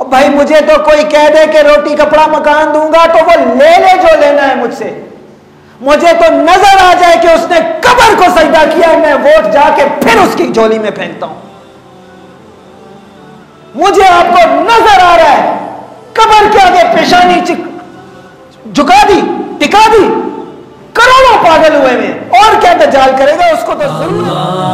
और भाई मुझे तो कोई कह दे कि रोटी कपड़ा मकान दूंगा तो वो ले ले जो लेना है मुझसे। मुझे तो नजर आ जाए कि उसने कब्र को सजदा किया, मैं वोट जाके फिर उसकी झोली में फेंकता हूं। मुझे आपको नजर आ रहा है कब्र के आगे पेशानी झुका दी, टिका दी, करोड़ों पागल हुए में, और क्या दज्जाल करेगा उसको तो जरूर।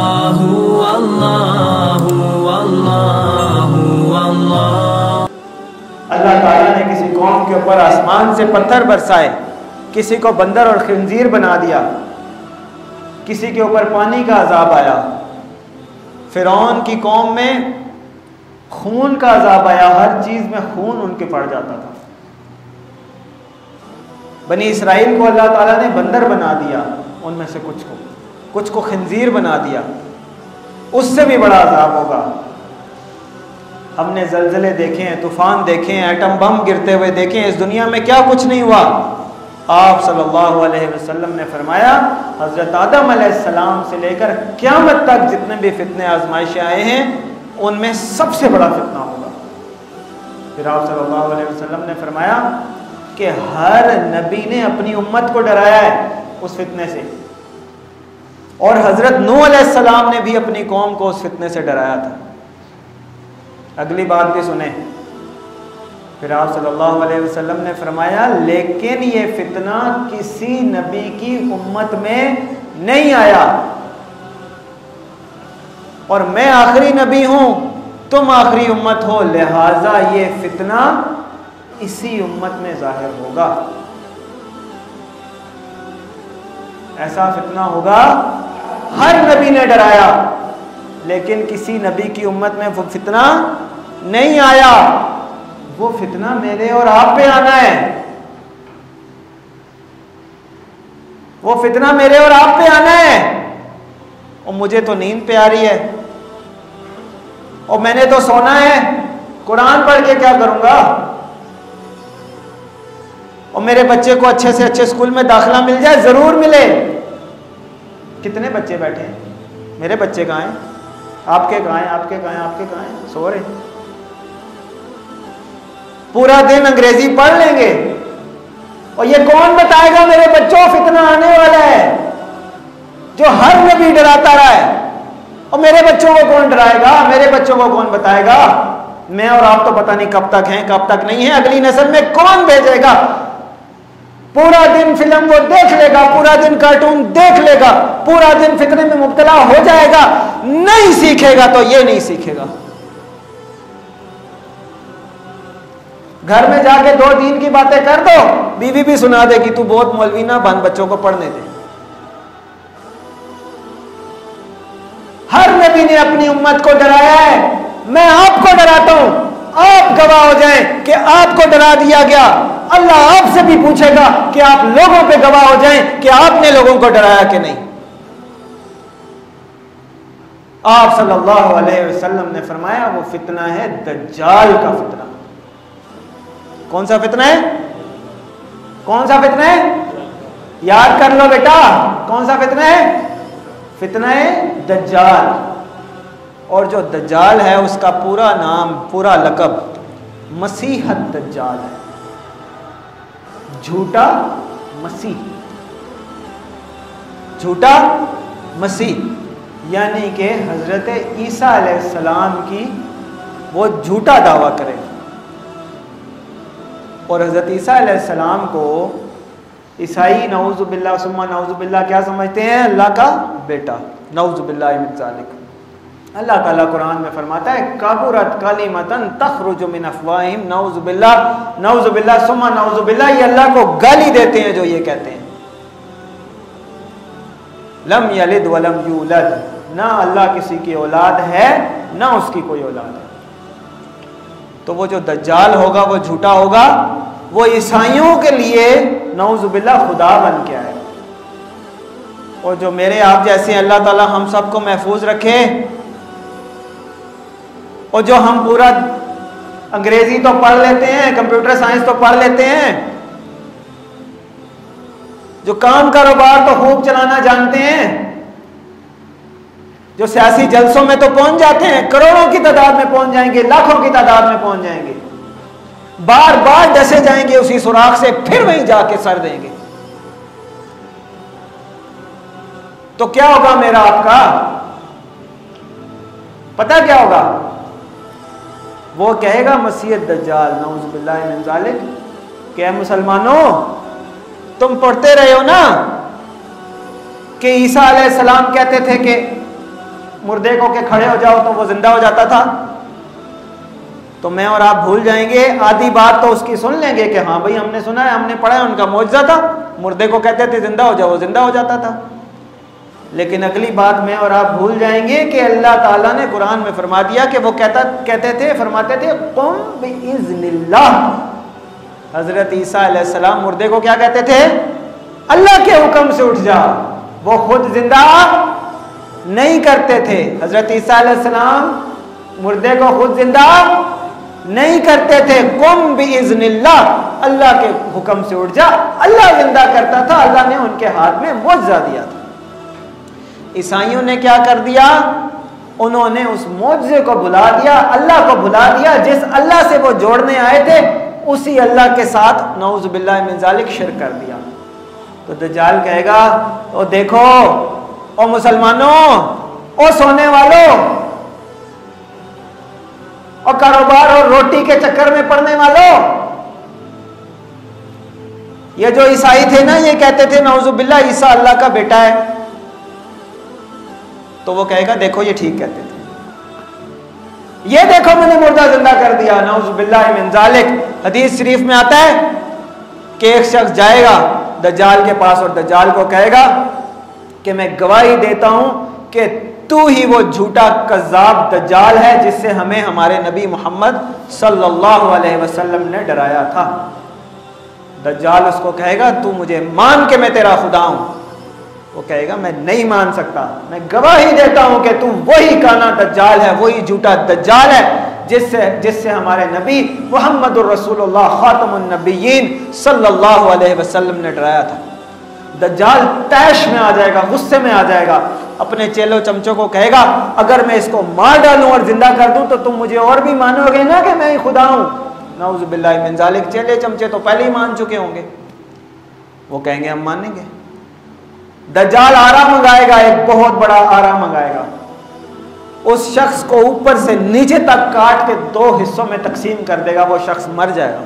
अल्लाह ताला ने किसी कौम के ऊपर आसमान से पत्थर बरसाए, किसी को बंदर और खिंजीर बना दिया, किसी के ऊपर पानी का अजाब आया। फिरौन की कौम में खून का अजाब आया, हर चीज में खून उनके पड़ जाता था। बनी इसराइल को अल्लाह ताला ने बंदर बना दिया, उनमें से कुछ को खिंजीर बना दिया, उससे भी बड़ा अजाब होगा। हमने जलजले देखे हैं, तूफान देखे हैं, एटम बम गिरते हुए देखे हैं, इस दुनिया में क्या कुछ नहीं हुआ। आप सल्लल्लाहु अलैहि वसल्लम ने फरमाया हजरत आदम अलैहिस्सलाम से लेकर क़यामत तक जितने भी फितने आजमाइशें आए हैं उनमें सबसे बड़ा फितना होगा। फिर आप सल्लल्लाहु अलैहि वसल्लम ने फरमाया कि हर नबी ने अपनी उम्मत को डराया है उस फितने से, और हजरत नूह अलैहिस्सलाम ने भी अपनी कौम को उस फितने से डराया था। अगली बात भी सुने, फिर आप सल्लल्लाहु अलैहि वसल्लम ने फरमाया लेकिन ये फितना किसी नबी की उम्मत में नहीं आया, और मैं आखिरी नबी हूं, तुम आखिरी उम्मत हो, लिहाजा ये फितना इसी उम्मत में जाहिर होगा। ऐसा फितना होगा, हर नबी ने डराया लेकिन किसी नबी की उम्मत में वो फितना नहीं आया। वो फितना मेरे और आप पे आना है, वो फितना मेरे और आप पे आना है। और मुझे तो नींद पे आ रही है और मैंने तो सोना है, कुरान पढ़ के क्या करूंगा। और मेरे बच्चे को अच्छे से अच्छे स्कूल में दाखिला मिल जाए, जरूर मिले। कितने बच्चे बैठे हैं, मेरे बच्चे कहाँ हैं, आपके कहाँ हैं, आपके कहाँ हैं, आपके कहाँ हैं, सो रहे। पूरा दिन अंग्रेजी पढ़ लेंगे और ये कौन बताएगा मेरे बच्चों फितना आने वाला है, जो हर नबी डराता रहा है। और मेरे बच्चों को कौन डराएगा, मेरे बच्चों को कौन बताएगा। मैं और आप तो पता नहीं कब तक हैं कब तक नहीं है, अगली नस्ल में कौन भेजेगा। पूरा दिन फिल्म वो देख लेगा, पूरा दिन कार्टून देख लेगा, पूरा दिन फितने में मुब्तला हो जाएगा, नहीं सीखेगा तो ये नहीं सीखेगा। घर में जाके 2 दिन की बातें कर दो, बीवी भी सुना देगी तू बहुत मौलवी ना बन, बच्चों को पढ़ने दे। हर नबी ने अपनी उम्मत को डराया है, मैं आपको डराता हूं, आप गवाह हो जाएं कि आपको डरा दिया गया। अल्लाह आपसे भी पूछेगा कि आप लोगों पे गवाह हो जाएं कि आपने लोगों को डराया कि नहीं। आप सल्लल्लाहु अलैहि वसल्लम ने फरमाया वो फितना है दज्जाल का फितना। कौन सा फितना है, कौन सा फितना है, याद कर लो बेटा, कौन सा फितना है, फितना है दज्जाल। और जो दज्जाल है उसका पूरा नाम, पूरा लक़ब मसीहत दज्जाल है, झूठा मसीह, झूठा मसीह, यानी कि हजरत ईसा अलैहिस्सलाम की वो झूठा दावा करेगा। और हजरत ईसा अलैहिस्सलाम को ईसाई नऊज़ुबिल्लाह सुम्मा नऊज़ुबिल्लाह क्या समझते हैं, अल्लाह का बेटा, नऊज़ुबिल्लाह मिन ज़ालिक। अल्लाह ताला कुरान में फरमाता है काबुरत कलिमतन तखरुजु मिन अफ़वाहिम नऊज़ुबिल्लाह नऊज़ुबिल्लाह सुम्मा नऊज़ुबिल्लाह। ये अल्लाह को गाली देते हैं जो ये कहते हैं लम यलिद वलम यूलद, ना अल्लाह किसी की औलाद है ना उसकी कोई औलाद है। तो वो जो दज्जाल होगा वो झूठा होगा, वो ईसाइयों के लिए नऊज़ुबिल्लाह खुदा बन के आए। और जो मेरे आप जैसे अल्लाह ताला हम सबको महफूज रखे, और जो हम पूरा अंग्रेजी तो पढ़ लेते हैं, कंप्यूटर साइंस तो पढ़ लेते हैं, जो काम कारोबार तो खूब चलाना जानते हैं, जो सियासी जलसों में तो पहुंच जाते हैं, करोड़ों की तादाद में पहुंच जाएंगे, लाखों की तादाद में पहुंच जाएंगे, बार बार डसे जाएंगे उसी सुराख से, फिर वहीं जाके सर देंगे। तो क्या होगा मेरा आपका? पता क्या होगा? वो कहेगा मसीह दज्जाल नऊज़ बिल्लाहि मिन ज़ालिक, क्या मुसलमानों तुम पढ़ते रहे हो ना कि ईसा अलैहिस्सलाम कहते थे कि मुर्दे को के खड़े हो जाओ तो वो जिंदा हो जाता था। तो मैं और आप भूल जाएंगे, आधी बात तो उसकी सुन लेंगे कि हाँ भाई हमने सुना है, हमने पढ़ा है, उनका मौजज़ा था, मुर्दे को कहते थे जिंदा हो जाओ, वो जिंदा हो जाता था। लेकिन अगली बात मैं और आप भूल जाएंगे कि अल्लाह ताला ने कुरान में फरमा दिया कि वो फरमाते थे कुम बिइज़्निल्लाह। हजरत ईसा अलैहिस्सलाम मुर्दे को क्या कहते थे? अल्लाह के हुक्म से उठ जा। वो खुद जिंदा नहीं करते थे। हजरत ईसा अलैहिस्सलाम मुर्दे को खुद जिंदा नहीं करते थे। कुम बिइज़्निल्लाह, अल्लाह के हुक्म से उठ जा। अल्लाह जिंदा करता था, अल्लाह ने उनके हाथ में मुआवजा दिया था। ईसाइयों ने क्या कर दिया? उन्होंने उस मुआवजे को भुला दिया, अल्लाह को भुला दिया। जिस अल्लाह से वो जोड़ने आए थे उसी अल्लाह के साथ नऊज़ बिल्लाहि मिन ज़ालिक शिर्क कर दिया। तो दज्जाल कहेगा, ओ देखो, ओ मुसलमानों, ओ सोने वालों, और कारोबार और रोटी के चक्कर में पड़ने वालों, ये जो ईसाई थे ना, ये कहते थे नऊज़ बिल्लाह ईसा अल्लाह का बेटा है। तो वो कहेगा देखो ये ठीक कहते थे, ये देखो मैंने मुर्दा जिंदा कर दिया, नऊज़ बिल्लाहि मिन ज़ालिक। हदीस शरीफ में आता है कि एक शख्स जाएगा दज्जाल के पास और दज्जाल को कहेगा कि मैं गवाही देता हूं कि तू ही वो झूठा कज़्ज़ाब दज्जाल है जिससे हमें हमारे नबी मोहम्मद सल्लल्लाहु अलैहि वसल्लम ने डराया था। दज्जाल उसको कहेगा तू मुझे मान के मैं तेरा खुदा हूं। वो कहेगा मैं नहीं मान सकता, मैं गवाही देता हूं कि तू वही काना दज्जाल है, वही झूठा दज्जाल है जिससे हमारे नबी मुहम्मदुर रसूलुल्लाह खातमुन नबिय्यीन सल्लल्लाहु अलैहि वसल्लम ने डराया था। दज्जाल तैश में आ जाएगा, गुस्से में आ जाएगा, अपने चेलो चमचों को कहेगा अगर मैं इसको मार डालूं और जिंदा कर दूं तो तुम मुझे और भी मानोगे ना कि मैं ही खुदा हूं। नऊज़ बिल्लाहि मिन ज़ालिक। चेले चमचे तो पहले ही मान चुके होंगे, वो कहेंगे हम मानेंगे। दज्जाल आरा मंगाएगा, एक बहुत बड़ा आरा मंगाएगा, उस शख्स को ऊपर से नीचे तक काट के दो हिस्सों में तकसीम कर देगा, वो शख्स मर जाएगा।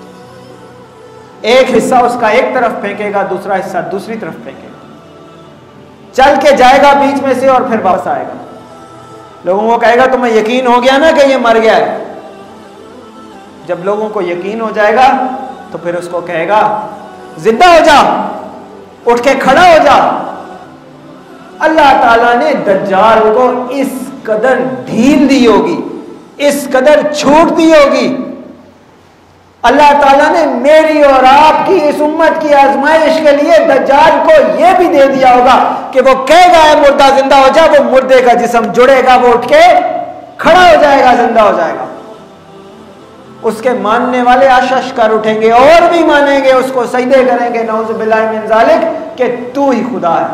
एक हिस्सा उसका एक तरफ फेंकेगा, दूसरा हिस्सा दूसरी तरफ फेंकेगा, चल के जाएगा बीच में से और फिर वापस आएगा। लोगों को कहेगा तुम्हें यकीन हो गया ना कि ये मर गया है। जब लोगों को यकीन हो जाएगा तो फिर उसको कहेगा जिंदा हो जा, उठ के खड़ा हो जा। अल्लाह ताला ने दज्जाल को इस कदर ढील दी होगी, इस कदर छूट दी होगी। अल्लाह ताला ने मेरी और आपकी इस उम्मत की आजमाइश के लिए दज्जाल को यह भी दे दिया होगा कि वो कहेगा है मुर्दा जिंदा हो जा, वो मुर्दे का जिस्म जुड़ेगा, वो उठ के खड़ा हो जाएगा, जिंदा हो जाएगा। उसके मानने वाले आशश कर उठेंगे और भी मानेंगे, उसको सजदे करेंगे नऊज़ बिल्लाहि मिन ज़ालिक कि तू ही खुदा है।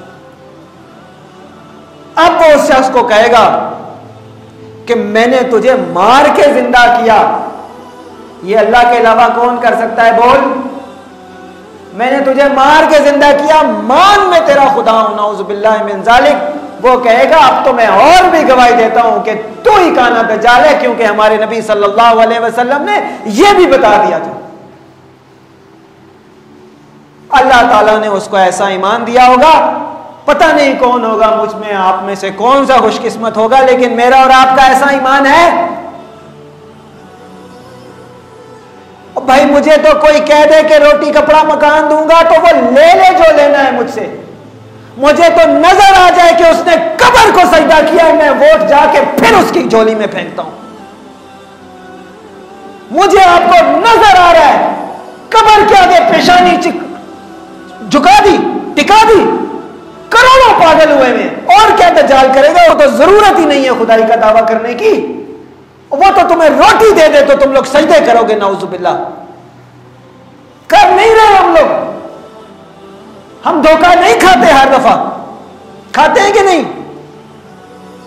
अब वो उस शख्स को कहेगा कि मैंने तुझे मार के जिंदा किया, ये अल्लाह के अलावा कौन कर सकता है बोल? मैंने तुझे मार के जिंदा किया, मान मैं तेरा खुदा हूं, नऊज़ बिल्लाहि मिन ज़ालिक। वो कहेगा अब तो मैं और भी गवाही देता हूं कि तू ही काना दज्जाल है, क्योंकि हमारे नबी सल्लल्लाहु अलैहि वसल्लम ने यह भी बता दिया था। अल्लाह ताला ने उसको ऐसा ईमान दिया होगा, पता नहीं कौन होगा, मुझ में आप में से कौन सा खुशकिस्मत होगा, लेकिन मेरा और आपका ऐसा ईमान है। भाई मुझे तो कोई कह दे कि रोटी कपड़ा मकान दूंगा तो वो ले ले जो लेना है मुझसे। मुझे तो नजर आ जाए कि उसने कब्र को सजदा किया है, मैं वोट जाके फिर उसकी झोली में फेंकता हूं। मुझे आपको नजर आ रहा है कब्र के आगे पेशानी झुका दी, टिका दी, करोड़ों पागल हुए में, और क्या दज्जाल करेगा? वो तो जरूरत ही नहीं है खुदाई का दावा करने की, वो तो तुम्हें रोटी दे दे तो तुम लोग सजदे करोगे, नाउज़ु बिल्लाह। कर नहीं रहे हम लोग, हम धोखा नहीं खाते, हर दफा खाते हैं कि नहीं?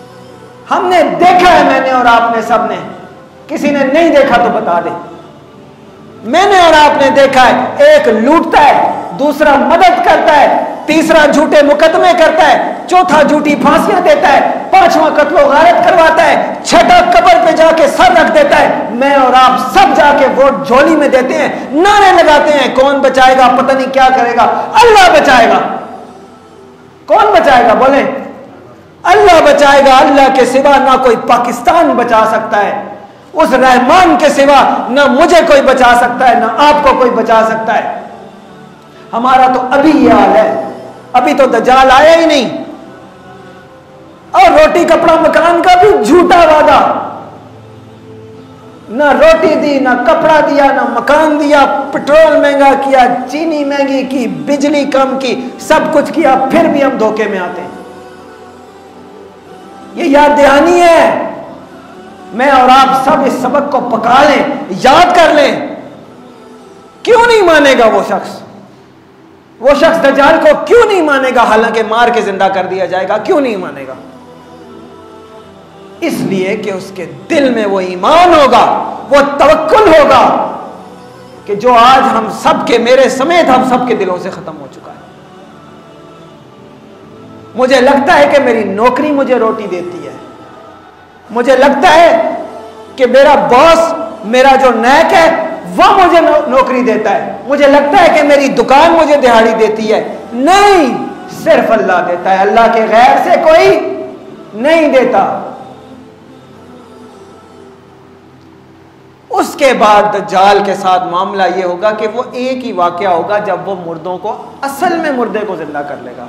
हमने देखा है, मैंने और आपने सबने, किसी ने नहीं देखा तो बता दे। मैंने और आपने देखा है, एक लूटता है, दूसरा मदद करता है, तीसरा झूठे मुकदमे करता है, चौथा झूठी फांसियां देता है, पांचवा कत्लो गारत करवाता है, छठा कब्र पे जाके सर रख देता है। मैं और आप सब जाके वोट झोली में देते हैं, नारे लगाते हैं, कौन बचाएगा, पता नहीं क्या करेगा, अल्लाह बचाएगा। कौन बचाएगा बोले? अल्लाह बचाएगा। अल्लाह के सिवा ना कोई पाकिस्तान बचा सकता है, उस रहमान के सिवा ना मुझे कोई बचा सकता है, ना आपको कोई बचा सकता है। हमारा तो अभी ये हाल है, अभी तो दज्जाल आया ही नहीं, और रोटी कपड़ा मकान का भी झूठा वादा। ना रोटी दी, ना कपड़ा दिया, ना मकान दिया, पेट्रोल महंगा किया, चीनी महंगी की, बिजली कम की, सब कुछ किया, फिर भी हम धोखे में आते हैं। ये याद दहानी है। मैं और आप सब इस सबक को पका लें, याद कर लें। क्यों नहीं मानेगा वो शख्स? वो शख्स दज्जाल को क्यों नहीं मानेगा, हालांकि मार के जिंदा कर दिया जाएगा? क्यों नहीं मानेगा? इसलिए कि उसके दिल में वो ईमान होगा, वो तवक्कुल होगा कि जो आज हम सब के, मेरे समेत हम सब के दिलों से खत्म हो चुका है। मुझे लगता है कि मेरी नौकरी मुझे रोटी देती है, मुझे लगता है कि मेरा बॉस, मेरा जो नायक है वह मुझे नौकरी देता है, मुझे लगता है कि मेरी दुकान मुझे दिहाड़ी देती है। नहीं, सिर्फ अल्लाह देता है, अल्लाह के गैर से कोई नहीं देता। उसके बाद दज्जाल के साथ मामला यह होगा कि वो एक ही वाकया होगा जब वो मुर्दों को, असल में मुर्दे को जिंदा कर लेगा।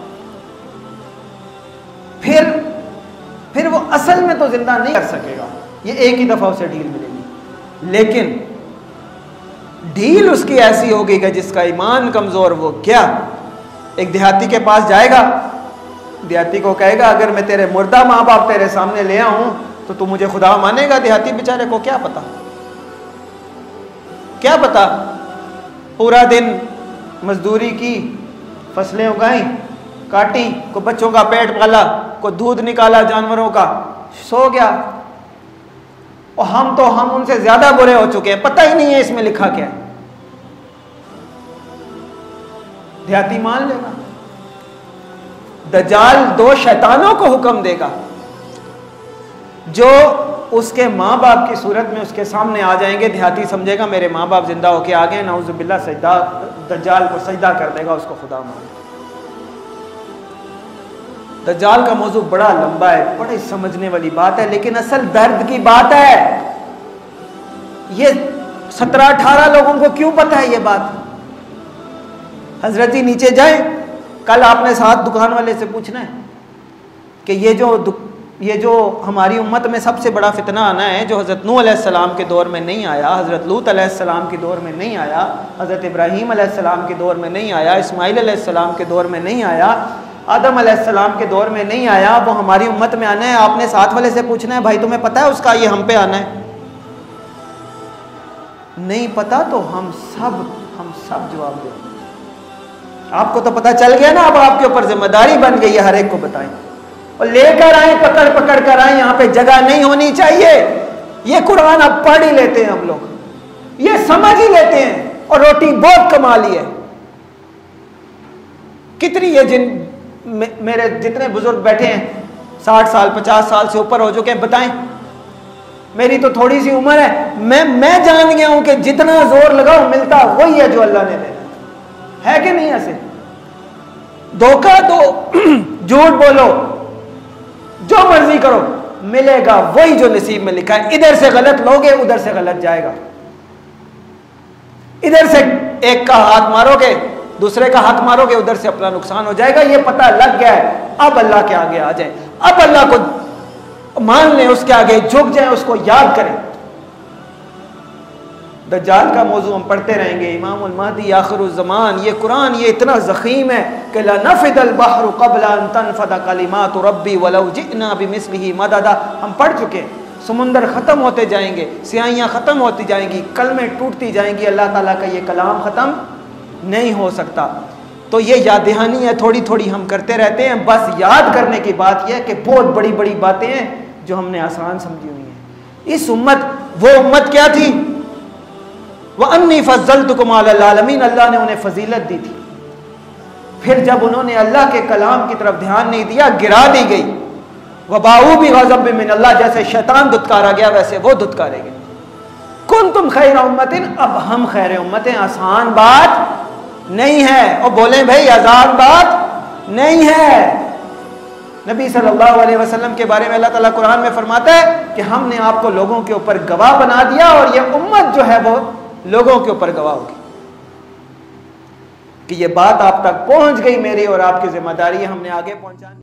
फिर वो असल में तो जिंदा नहीं कर सकेगा, ये एक ही दफा उसे डील मिलेगी। लेकिन डील उसकी ऐसी होगी कि जिसका ईमान कमजोर, वो क्या, एक देहाती के पास जाएगा, देहाती को कहेगा अगर मैं तेरे मुर्दा माँ बाप तेरे सामने ले आऊं तो तू मुझे खुदा मानेगा? देहाती बेचारे को क्या पता, क्या पता। पूरा दिन मजदूरी की, फसलें उगाई, काटी, को बच्चों का पेट पाला, को दूध निकाला जानवरों का, सो गया। और हम उनसे ज्यादा बुरे हो चुके हैं, पता ही नहीं है इसमें लिखा क्या है। देहाती मान लेगा। दज्जाल दो शैतानों को हुक्म देगा जो उसके माँ बाप की सूरत में उसके सामने आ जाएंगे। देहाती समझेगा मेरे माँ बाप जिंदा होके आ गए, नाउजुबिल्लाह, सजदा, दज्जाल को सजदा कर देगा, उसको खुदा मान। दज्जाल का मौजू बड़ा लंबा है, बड़ी समझने वाली बात है, लेकिन असल दर्द की बात है। ये 17-18 लोगों को क्यों पता है ये बात? हजरत जी नीचे जाए, कल आपने साथ दुकान वाले से पूछना है कि ये जो हमारी उम्मत में सबसे बड़ा फितना आना है, जो हज़रत नूह अलैहिस्सलाम के दौर में नहीं आया, हज़रत लूत अलैहिस्सलाम के दौर में नहीं आया, हज़रत इब्राहीम अलैहिस्सलाम के दौर में नहीं आया, इस्माइल अलैहिस्सलाम के दौर में नहीं आया, आदम अलैहिस्सलाम के दौर में नहीं आया, वो हमारी उम्मत में आना है। आपने साथ वाले से पूछना है भाई तुम्हें पता है उसका, ये हम पे आना है? नहीं पता तो हम सब जवाब दें। आपको तो पता चल गया ना, अब आपके ऊपर जिम्मेदारी बन गई है, हर एक को बताएं और लेकर आए, पकड़ कर आए। यहाँ पे जगह नहीं होनी चाहिए। ये कुरान अब पढ़ ही लेते हैं हम लोग, ये समझ ही लेते हैं और रोटी बहुत कमा ली है। कितनी ये मेरे जितने बुजुर्ग बैठे हैं 60 साल 50 साल से ऊपर हो चुके हैं, बताएं। मेरी तो थोड़ी सी उम्र है, मैं जान गया हूं कि जितना जोर लगाओ मिलता वही है जो अल्लाह ने देना है कि नहीं? ऐसे धोखा दो, झूठ बोलो, जो मर्जी करो, मिलेगा वही जो नसीब में लिखा है। इधर से गलत लोगे, उधर से गलत जाएगा। इधर से एक का हाथ मारोगे, दूसरे का हाथ मारोगे, उधर से अपना नुकसान हो जाएगा। ये पता लग गया है। अब अल्लाह के आगे आ जाए, अब अल्लाह को मान लें, उसके आगे झुक जाए, उसको याद करें। दज्जाल का मौजू हम पढ़ते रहेंगे। इमामुल महदी आखिरुल ज़मान, ये कुरान ये इतना ज़ख़ीम है कि ला नफ़िदल बहरु क़ब्ला अन तनफ़द कलिमातु रब्बी वलौ जिअना बिमिस्लिही मददा। हम पढ़ चुके हैं। समुंदर ख़त्म होते जाएंगे, स्याहियाँ ख़त्म होती जाएंगी, कलमें टूटती जाएंगी, अल्लाह ताला का ये कलाम ख़त्म नहीं हो सकता। तो ये याद दहानी है, थोड़ी थोड़ी हम करते रहते हैं। बस याद करने की बात यह है कि बहुत बड़ी बड़ी बातें हैं जो हमने आसान समझी हुई हैं। इस उम्मत, वो उम्मत क्या थी? व अन्नी फज़्ज़लतुकुम अलल आलमीन, अल्लाह ने उन्हें फजीलत दी थी। फिर जब उन्होंने अल्लाह के कलाम की तरफ ध्यान नहीं दिया, गिरा दी गई। वबाऊ भी गज़ब मिन अल्लाह, जैसे शैतान दुत्कारा गया वैसे वो दुत्कारे गए। कुंतुम खैर उम्मतिन, अब हम खैर उम्मत हैं। आसान बात नहीं है। और बोले भाई आसान बात नहीं है। नबी सल्लल्लाहु अलैहि वसल्लम के बारे में अल्लाह ताला कुरान में फरमाता है कि हमने आपको लोगों के ऊपर गवाह बना दिया और ये उम्मत जो है वो लोगों के ऊपर गवाह होगी। कि ये बात आप तक पहुंच गई, मेरी और आपकी जिम्मेदारी है हमने आगे पहुंचानी।